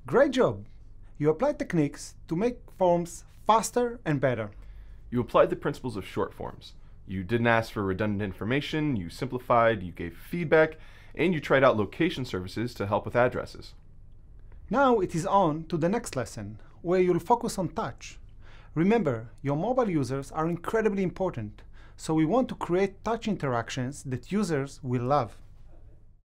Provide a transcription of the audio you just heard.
Great job! You applied techniques to make forms faster and better. You applied the principles of short forms. You didn't ask for redundant information, you simplified, you gave feedback, and you tried out location services to help with addresses. Now it is on to the next lesson, where you'll focus on touch. Remember, your mobile users are incredibly important, so we want to create touch interactions that users will love.